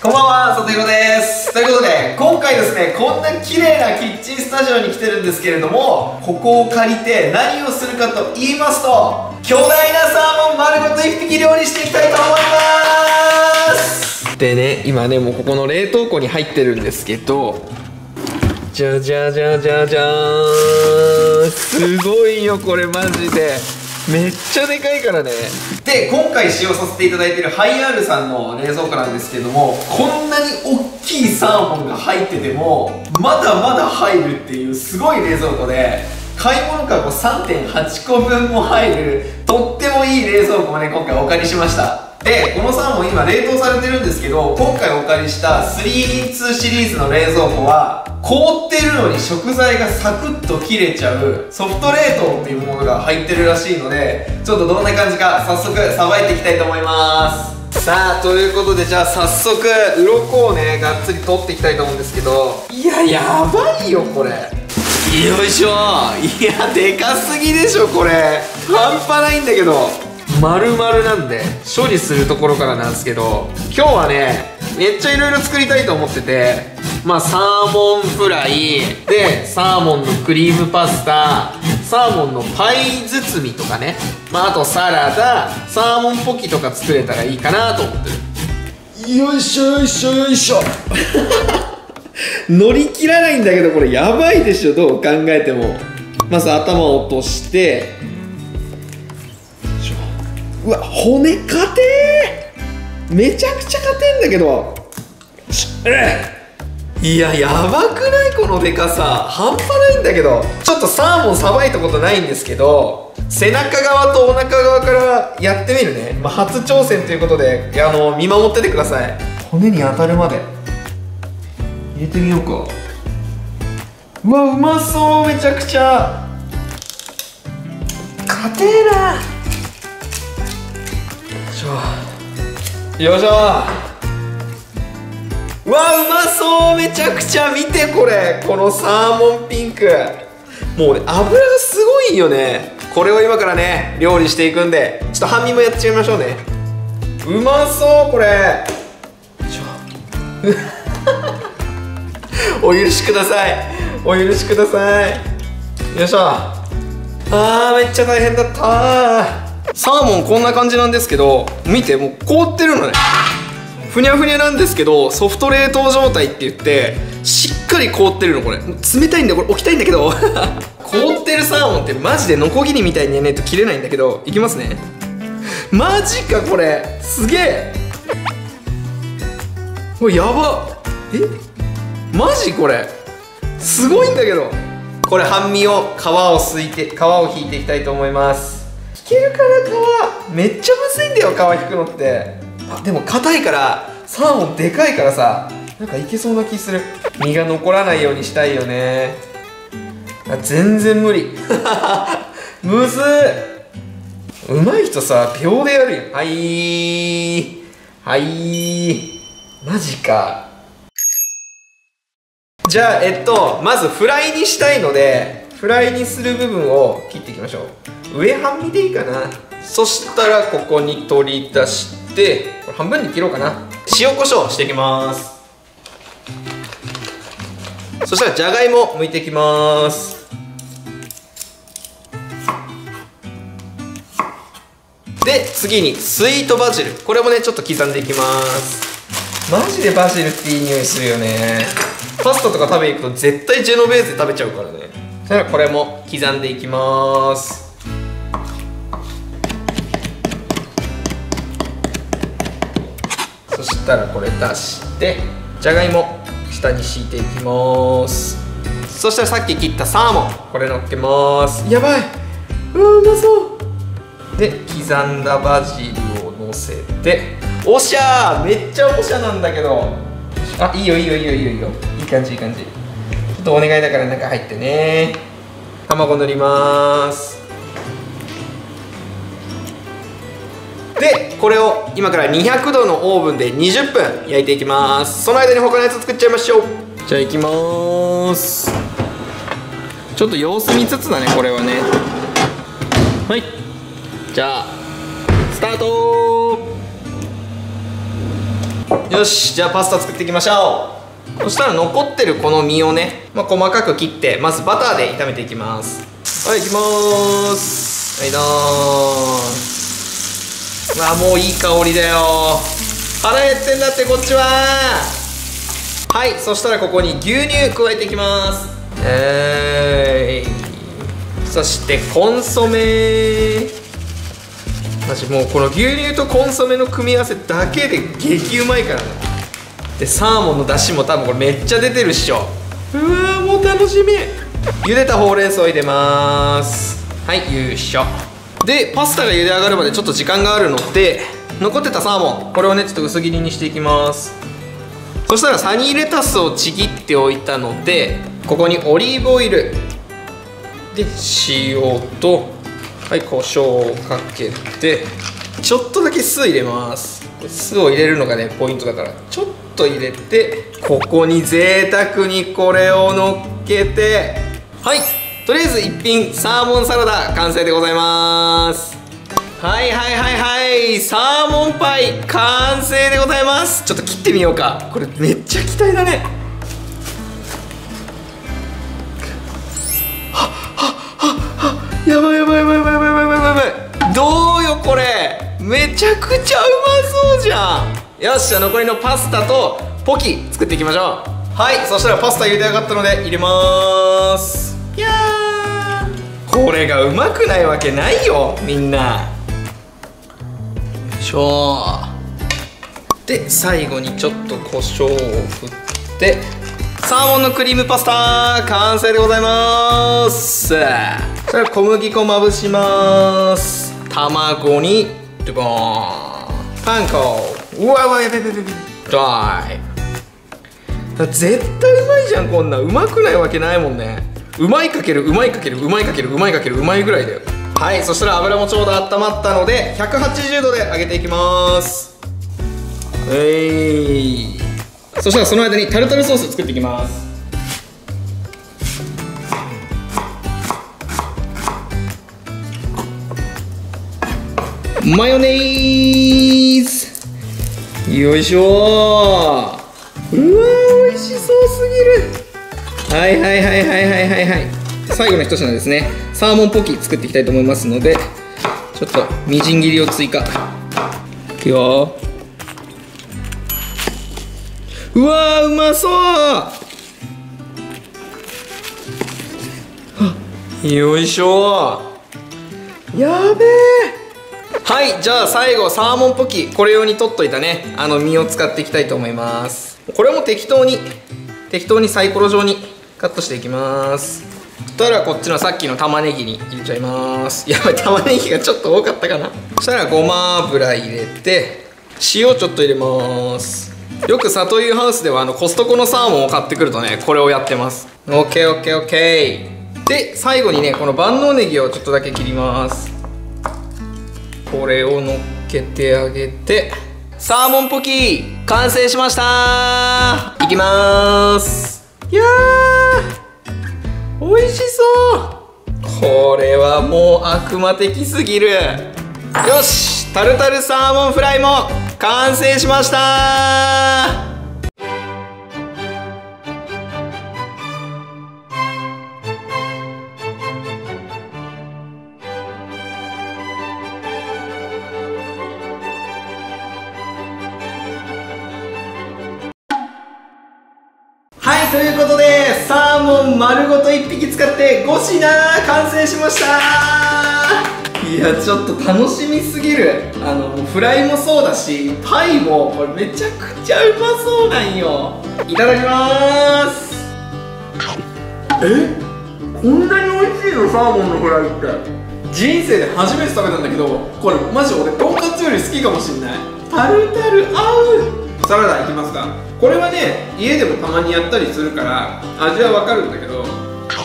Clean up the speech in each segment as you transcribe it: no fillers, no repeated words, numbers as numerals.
こんばんは、さとひろです。ということで、今回ですね、こんな綺麗なキッチンスタジオに来てるんですけれども、ここを借りて何をするかと言いますと、巨大なサーモン丸ごと1匹料理していきたいと思います。でね、今ね、もうここの冷凍庫に入ってるんですけど、じゃじゃじゃじゃじゃーん、すごいよこれマジで。めっちゃでかいからね。で、今回使用させていただいているハイアールさんの冷蔵庫なんですけども、こんなに大きいサーモンが入っててもまだまだ入るっていうすごい冷蔵庫で、買い物かご 3.8 個分も入るとってもいい冷蔵庫をね、今回お借りしました。で、このサーモン今冷凍されてるんですけど、今回お借りした 3in2 シリーズの冷蔵庫は凍ってるのに食材がサクッと切れちゃうソフト冷凍っていうものが入ってるらしいので、ちょっとどんな感じか早速さばいていきたいと思います。さあ、ということで、じゃあ早速鱗をねがっつり取っていきたいと思うんですけど、いや、やばいよこれ。よいしょ。いや、でかすぎでしょこれ。半端ないんだけど、丸々なんで処理するところからなんですけど、今日はねめっちゃいろいろ作りたいと思ってて、まあサーモンフライで、サーモンのクリームパスタ、サーモンのパイ包みとかね、まああとサラダ、サーモンポキとか作れたらいいかなと思ってる。よいしょよいしょよいしょ乗り切らないんだけど、これやばいでしょ、どう考えても。まず頭を落として、うわ、骨硬えー、めちゃくちゃ硬えんだけど。いや、やばくない？このでかさ半端ないんだけど。ちょっとサーモンさばいたことないんですけど、背中側とお腹側からやってみるね。まあ、初挑戦ということで、見守っててください。骨に当たるまで入れてみようか。うわ、うまそう。めちゃくちゃ硬えな。よいしょ。うわ、うまそう。めちゃくちゃ見てこれ、このサーモンピンク。もうね、油がすごいよね。これを今からね料理していくんで、ちょっと半身もやっちゃいましょうね。うまそうこれ。お許しください、お許しください。よいしょ。めっちゃ大変だった。サーモンこんな感じなんですけど、見て、もう凍ってるのね。ふにゃふにゃなんですけど、ソフト冷凍状態って言ってしっかり凍ってるの。これ冷たいんで、これ置きたいんだけど凍ってるサーモンってマジでノコギリみたいにやらないと切れないんだけど、いきますね。マジかこれ、すげえ。これやば。マジこれすごいんだけど。これ半身を皮を引いていきたいと思います。いけるかな。皮めっちゃむずいんだよ、皮引くのって。でも硬いから、サーモンでかいからさ、なんかいけそうな気する。身が残らないようにしたいよね。全然無理むずい。上手い人さ秒でやるよ。はいはい、マジか。じゃあまずフライにしたいので、フライにする部分を切っていきましょう。上半身でいいかな。そしたらここに取り出して、これ半分に切ろうかな。塩コショウしていきます。そしたらじゃがいも剥いていきます。で、次にスイートバジル、これもねちょっと刻んでいきます。マジでバジルっていい匂いするよね。パスタとか食べに行くと絶対ジェノベーゼ食べちゃうからね。そしたらこれも刻んでいきます。そしたらこれ出して、じゃがいも下に敷いていきます。そしたらさっき切ったサーモン、これ乗っけます。やばい、うまそう。で、刻んだバジルをのせて、おしゃー。めっちゃおしゃなんだけど。いいよいいよいいよいいよいいよ、いい感じいい感じ。ちょっとお願いだから中入ってね。卵塗ります。で、これを今から200度のオーブンで20分焼いていきます。その間に他のやつ作っちゃいましょう。じゃあいきまーす。ちょっと様子見つつだね、これはね。はい、じゃあスタート。 よし、じゃあパスタ作っていきましょう。そしたら残ってるこの身をね、細かく切ってまずバターで炒めていきます。はい、いきまーす。はい、もういい香りだよ。腹減ってんだってこっちは。はい、そしたらここに牛乳加えていきます。そしてコンソメ。私もうこの牛乳とコンソメの組み合わせだけで激うまいからね。でサーモンの出汁も多分これめっちゃ出てるっしょ。うわー、もう楽しみ。茹でたほうれん草入れます。はい、よいしょ。でパスタが茹で上がるまでちょっと時間があるので、残ってたサーモンこれをねちょっと薄切りにしていきます。そしたらサニーレタスをちぎっておいたので、ここにオリーブオイルで塩と、はい、胡椒をかけてちょっとだけ酢入れます。酢を入れるのがねポイントだから、ちょっと入れて、ここに贅沢にこれをのっけて、はい、とりあえず一品サーモンサラダ完成でございます。はいはいはいはい、サーモンパイ完成でございます。ちょっと切ってみようか。これめっちゃ期待だね。やばいやばいやばいやばいやばいやばいやばい。どうよこれ、めちゃくちゃうまそうじゃん。よし、じゃあ残りのパスタとポキ作っていきましょう。はい、そしたらパスタ茹で上がったので入れまーす。いやー、これがうまくないわけないよみんな。よいしょ。で最後にちょっと胡椒を振って、サーモンのクリームパスタ完成でございます。それから小麦粉まぶします。卵にドボーン、パン粉、うわうわ、やべやべやべやべ、絶対うまいじゃん。こんなうまくないわけないもんね。うまいかけるうまいかけるうまいかけるうまいかけるうまいぐらいだよ。はい、そしたら油もちょうど温まったので180度で揚げていきます。そしたらその間にタルタルソース作っていきます。マヨネーズ、よいしょー。うわー、美味しそうすぎる。はいはいはいはいはいはいはい。最後の一品ですね、サーモンポキ作っていきたいと思いますので、ちょっとみじん切りを追加。いくよ。うわー、うまそう。よいしょー。やべえ。はい、じゃあ最後サーモンポキ、これ用に取っといたね身を使っていきたいと思います。これも適当にサイコロ状にカットしていきます。そしたらこっちのさっきの玉ねぎに入れちゃいます。やばい、玉ねぎがちょっと多かったかな。そしたらごま油入れて、塩ちょっと入れます。よく里湯ハウスではコストコのサーモンを買ってくるとね、これをやってます。オッケーオッケーオッケー。で最後にねこの万能ネギをちょっとだけ切ります。これを乗っけてあげて、サーモンポキ完成しましたー。いきまーす。いやー、美味しそう。これはもう悪魔的すぎる。よし、タルタルサーモンフライも完成しましたー。はい、ということでサーモン丸ごと1匹使って5品完成しましたー。いやちょっと楽しみすぎる。フライもそうだしパイもこれめちゃくちゃうまそうなんよ。いただきまーす。こんなに美味しいのサーモンのフライって。人生で初めて食べたんだけど、これマジ俺とんかつより好きかもしんない。タルタル合う。サラダいきますか。これはね家でもたまにやったりするから味はわかるんだけど、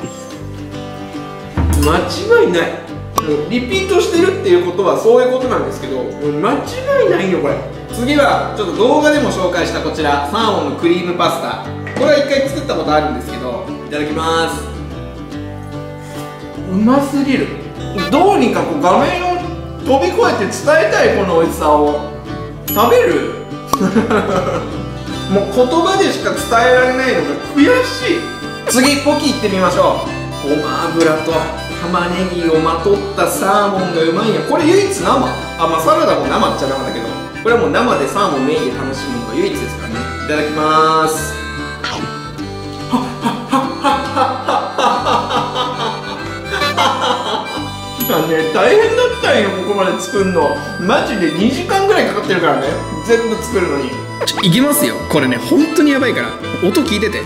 間違いない。リピートしてるっていうことはそういうことなんですけど、間違いないよこれ。次はちょっと動画でも紹介したこちらサーモンのクリームパスタ、これは1回作ったことあるんですけど、いただきます。うますぎる。どうにかこう画面を飛び越えて伝えたいこの美味しさを。食べるもう言葉でしか伝えられないのが悔しい。次ポキいってみましょう。ごま油と玉ねぎをまとったサーモンがうまいよ。これ唯一生。まあサラダも生っちゃ生だけど、これはもう生でサーモンメインで楽しむのが唯一ですからね。いただきまーす。大変だったんよ、ここまで作るの。マジで2時間ぐらいかかってるからね、全部作るのに。いきますよ、これね本当にやばいから、音聞いてて。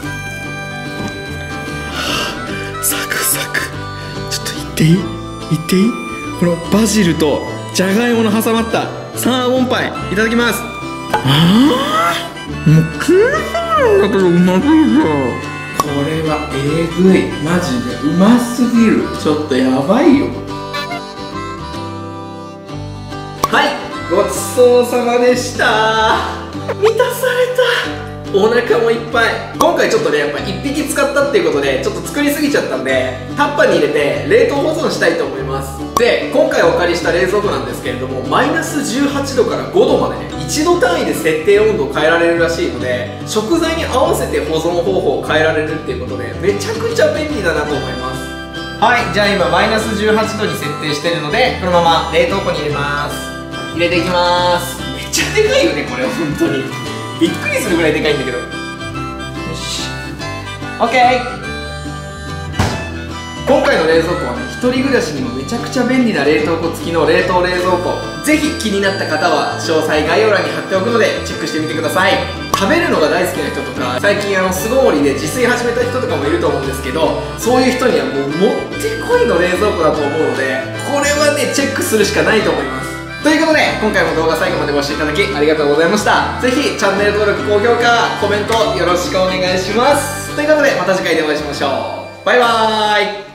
サクサク。ちょっと言っていい？言っていい？このバジルとじゃがいもの挟まったサーモンパイ、いただきます。もう食えそうなんだけどうますぎる。これはえぐい、マジでうますぎる。ちょっとやばいよ。はい、ごちそうさまでした。満たされた、お腹もいっぱい。今回ちょっとねやっぱ1匹使ったっていうことでちょっと作りすぎちゃったんで、タッパーに入れて冷凍保存したいと思います。で今回お借りした冷蔵庫なんですけれども、マイナス18度から5度までね1度単位で設定温度を変えられるらしいので、食材に合わせて保存方法を変えられるっていうことでめちゃくちゃ便利だなと思います。はい、じゃあ今マイナス18度に設定してるので、このまま冷凍庫に入れます。入れていきます。めっちゃでかいよねこれ、本当にびっくりするぐらいでかいんだけど。よし OK。 今回の冷蔵庫はね、一人暮らしにもめちゃくちゃ便利な冷凍庫付きの冷凍冷蔵庫。ぜひ気になった方は詳細概要欄に貼っておくのでチェックしてみてください。食べるのが大好きな人とか、最近巣ごもりで自炊始めた人とかもいると思うんですけど、そういう人にはもうもってこいの冷蔵庫だと思うので、これはねチェックするしかないと思います。ということで今回も動画最後までご視聴いただきありがとうございました。ぜひチャンネル登録、高評価、コメントよろしくお願いします。ということでまた次回でお会いしましょう。バイバーイ。